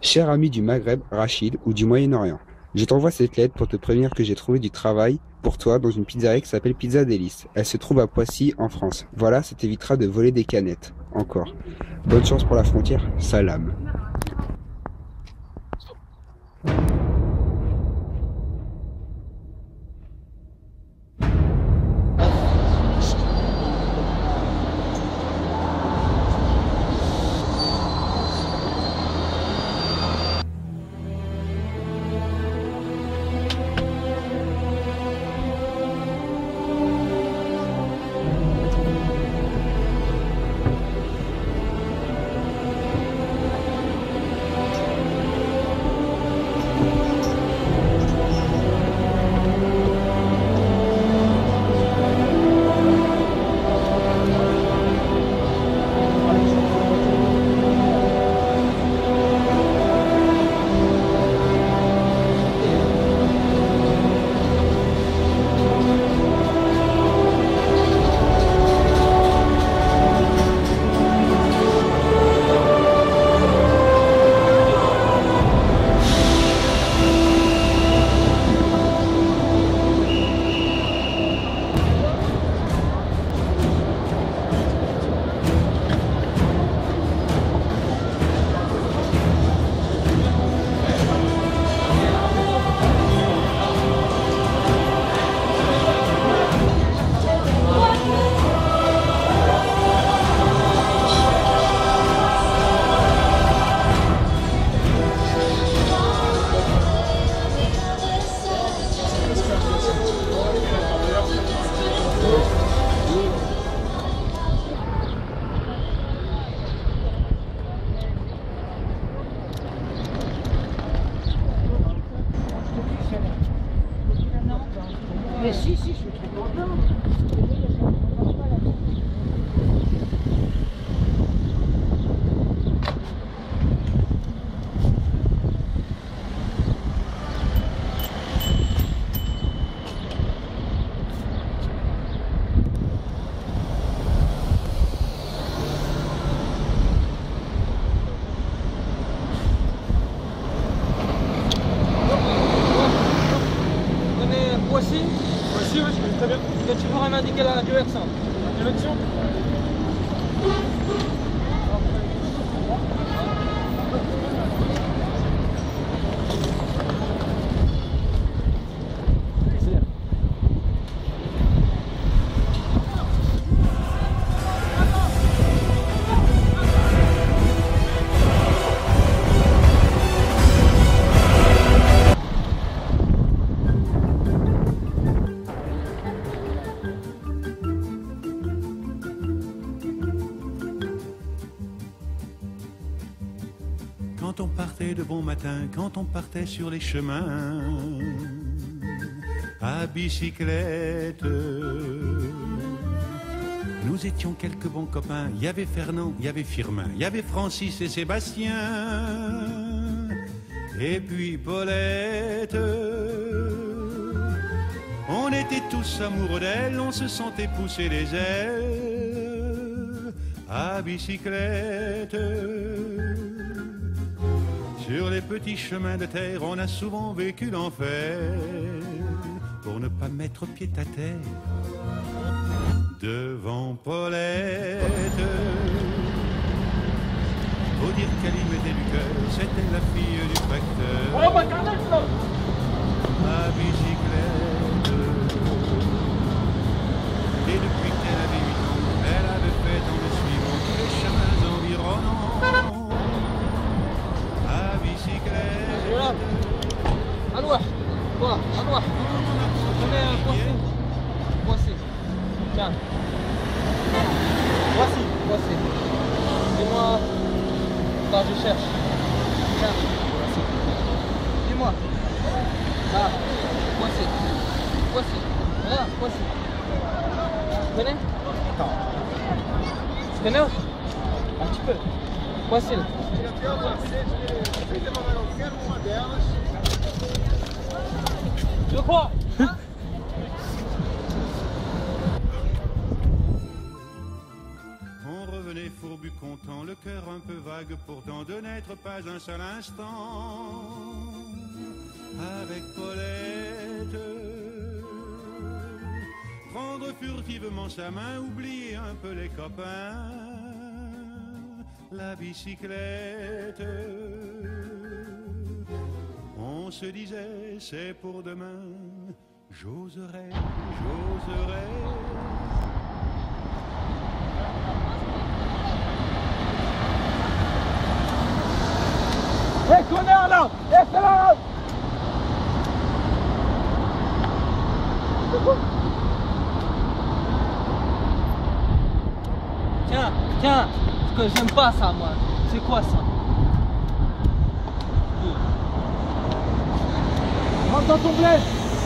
Cher ami du Maghreb, Rachid, ou du Moyen-Orient, je t'envoie cette lettre pour te prévenir que j'ai trouvé du travail pour toi dans une pizzeria qui s'appelle Pizza Délice. Elle se trouve à Poissy, en France. Voilà, ça t'évitera de voler des canettes. Encore. Bonne chance pour la frontière. Salam. Mais si, je suis très content. Voici, oui, je connais très bien. Que tu pourras m'indiquer la direction. La direction? Quand on partait de bon matin, quand on partait sur les chemins, à bicyclette, nous étions quelques bons copains. Il y avait Fernand, il y avait Firmin, il y avait Francis et Sébastien, et puis Paulette. On était tous amoureux d'elle, on se sentait pousser les ailes à bicyclette. Sur les petits chemins de terre, on a souvent vécu l'enfer pour ne pas mettre pied à terre devant Paulette. Faut dire qu'elle y mettait du cœur, c'était la fille du facteur à bicyclette. Et depuis qu'elle avait 8 ans, elle avait fait dans le suivant tous les chemins environnants. Voilà. Alors, quoi? Alors, je mets un poisson. Voici. Tiens. Voici. Dis-moi. Là, je cherche. Tiens. Voici. Dis-moi. Là. Voici. Voilà, voici. Tu connais? Attends. Tu connais? Un petit peu. Voici. Je crois. On revenait fourbu content, le cœur un peu vague. vague pourtant de n'être pas un seul instant avec Paulette. Prendre furtivement sa main, oublier un peu les copains, la bicyclette. On se disait c'est pour demain, j'oserais, j'oserais. Hé, connard là! Hé, c'est là! Tiens, ce que j'aime pas ça, moi. C'est quoi ça? Rentre dans ton bled!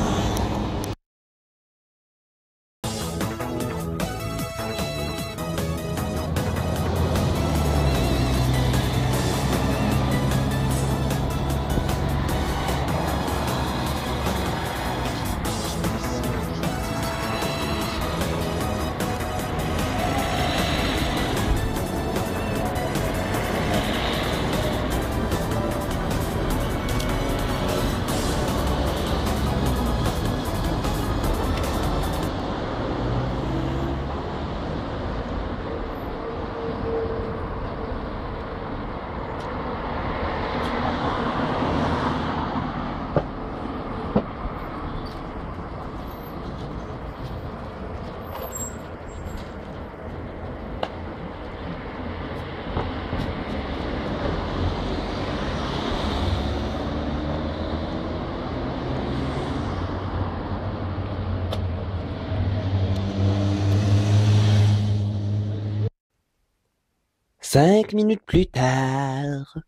Cinq minutes plus tard.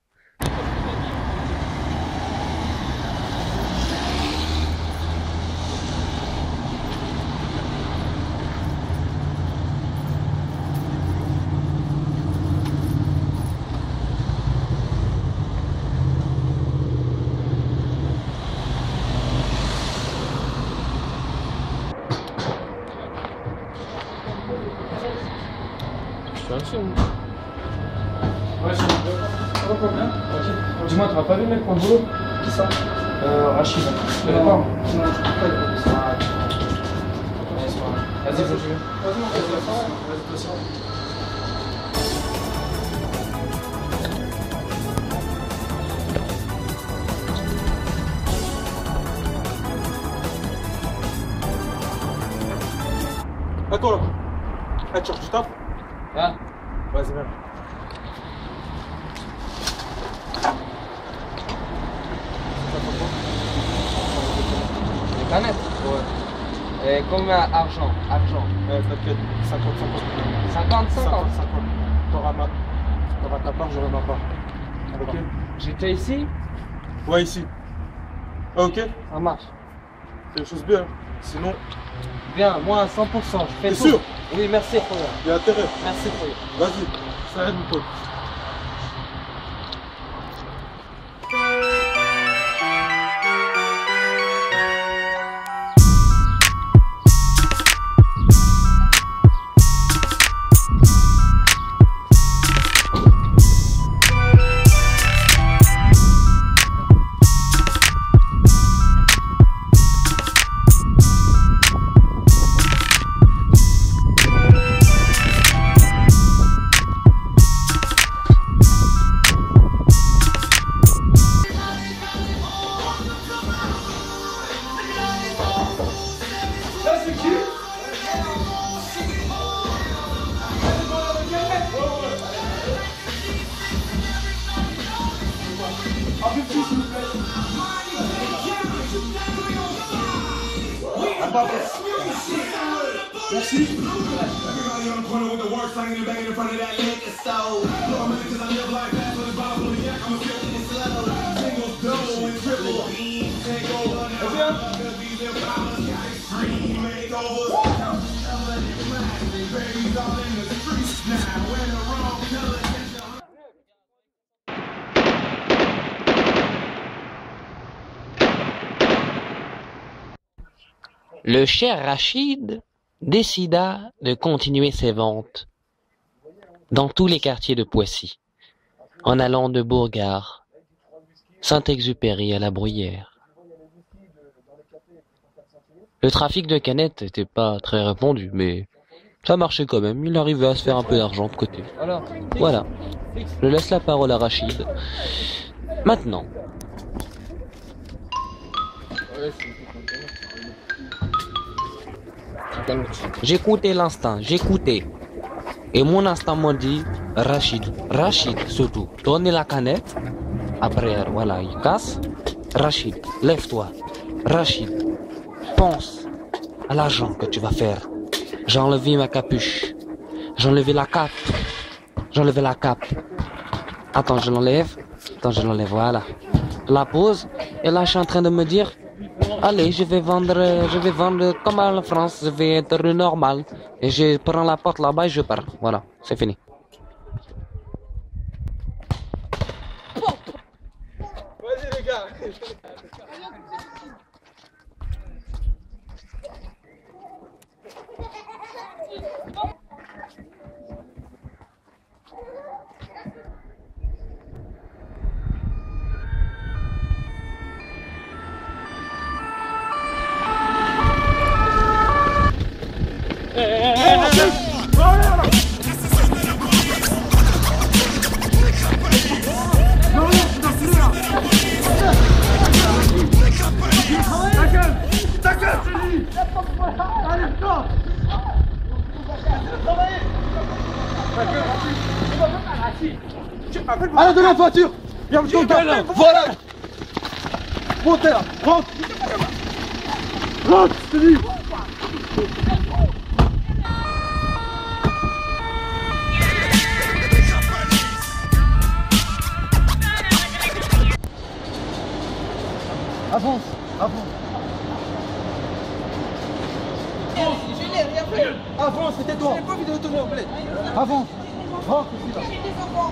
Ouais, ça va pas bien. Ok. Dis-moi, t'as pas vu le mec pour le boulot? Qui ça? Rachid. Tu connais pas? Non, je connais pas. Vas-y, vas-y. Vas-y, Attends là. Ah, tu cherches du taf? Ah. Vas-y, viens. Les canettes? Ouais. Et combien argent? T'inquiète, 50. 50. T'auras ta part, j'aurai ma part. Ok? J'étais ici? Ouais, ici. Ah, ok? Ça marche. Fais les choses bien. Sinon, Bien, moi à 100%, je fais t'es tout. sûr? Oui, merci frère. il y a intérêt. Merci frère. Vas-y, ça aide mon pote. Merci. Le cher Rachid décida de continuer ses ventes dans tous les quartiers de Poissy. en allant de Bourgard, Saint-Exupéry à la Bruyère. Le trafic de canettes n'était pas très répandu, mais ça marchait quand même. Il arrivait à se faire un peu d'argent de côté. Voilà. Je laisse la parole à Rachid. Maintenant. J'écoutais l'instinct, j'écoutais. Et mon instinct m'a dit, Rachid surtout, donnez la canette. Après, voilà, il casse. Rachid, lève-toi. Rachid, pense à l'argent que tu vas faire. J'ai enlevé ma capuche. J'ai enlevé la cape. J'ai enlevé la cape. Attends, je l'enlève. Voilà. La pose. Et là, je suis en train de me dire, allez, je vais vendre comme en France. Je vais être normal. Et je prends la porte là-bas et je pars. Voilà, c'est fini. Vas-y les gars. Allez, de la voiture! Viens, ton gueule! Voilà! Montez là! Rentre! Rentre, je te dis! Avance! Avance! Je n'ai rien fait. Avance, c'était toi! J'ai pas envie de retourner au bled. Avance! Rentre ici là! J'ai des enfants.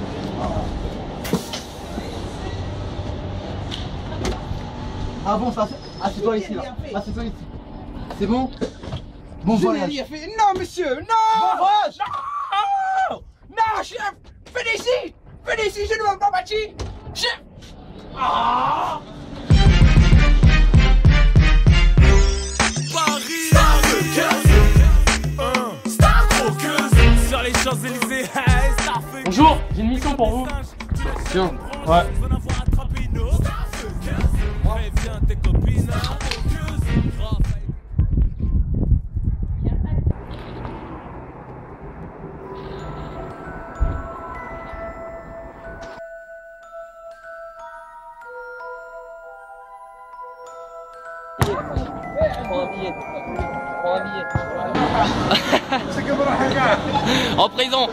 Avance, assieds-toi ici là! Assieds-toi ici! C'est bon? Bon Je n'ai voyage! rien fait. Non, monsieur, non. Bon voyage! Non, non, chef. Venez ici, je ne veux pas bâtir. Chef. Ah. Sur les Champs-Élysées, Bonjour, j'ai une mission pour vous. Tiens! Ouais. En prison.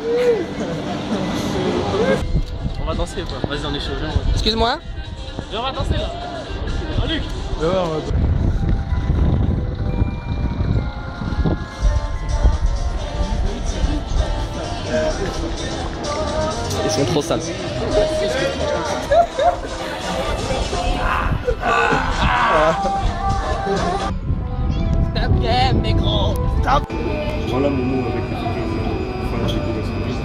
On va danser quoi. Vas-y, on est chaud. Excuse-moi. On va danser là. Ah, Luc. Ils sont trop sales. Stop game, négro. Stop. Voilà mon mot avec les photos. Enfin, j'ai coupé son fils.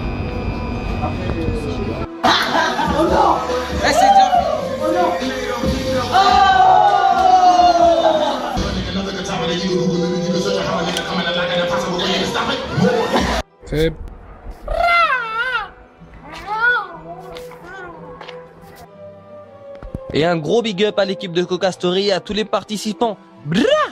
Eh, c'est déjà Et un gros big up à l'équipe de Coca Story et à tous les participants. Bra